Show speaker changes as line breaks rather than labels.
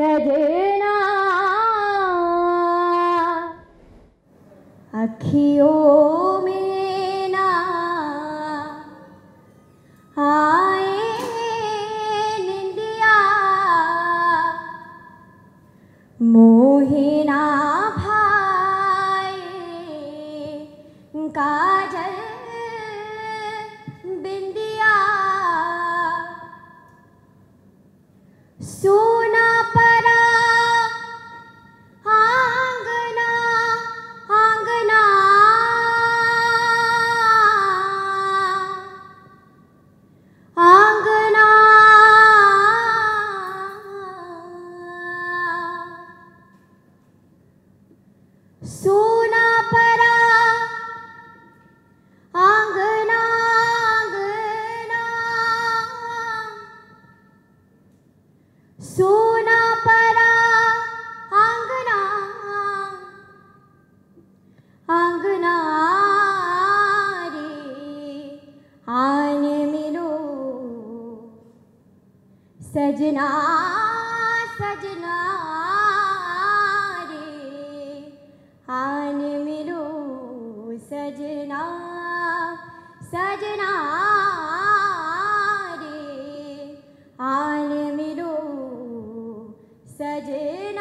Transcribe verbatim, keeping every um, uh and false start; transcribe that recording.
सजना अखियों में ना आए निंदिया मोहिना भाई काजल बिंदिया सोना परा आंगना आंगना आंगना सोना परा आंगना आंगना सोना परा आंगना आंगना रे आन मिलो सजना सजना रे आन मिलो सजना सजना रे आन मिलो सजना।